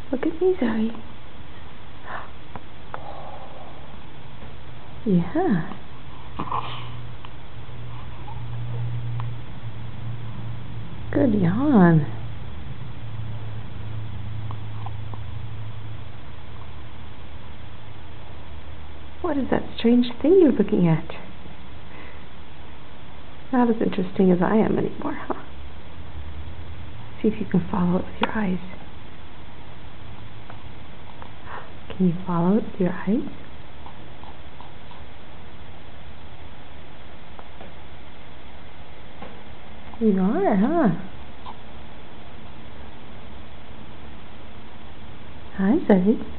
Look at me, Zari. Yeah. Good yawn. What is that strange thing you're looking at? Not as interesting as I am anymore, huh? See if you can follow it with your eyes. Can you follow it with your eyes? You are, huh? Hi, Zari.